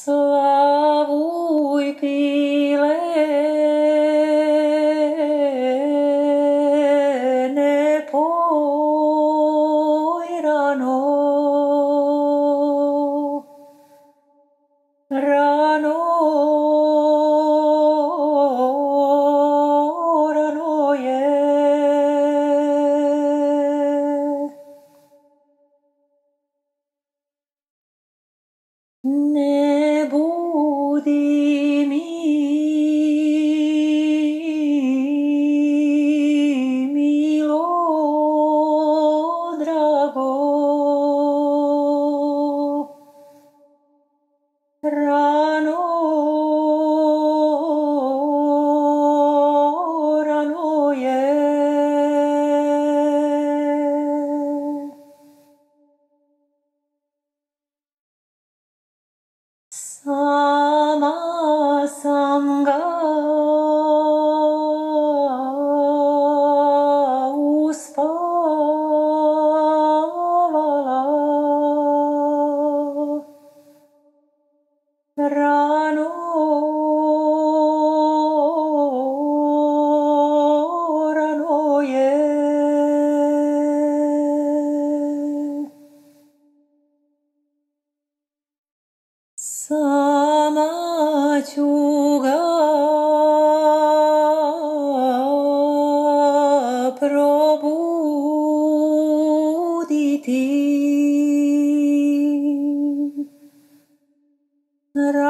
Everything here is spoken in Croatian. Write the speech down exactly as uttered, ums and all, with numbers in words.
Slavuj pile, ne poj rano, rano, rano je. Ne budi mi, milo, drago, rano, rano je. Sama sam ga uspavala, rano, rano je. Sama ću ga probuditi,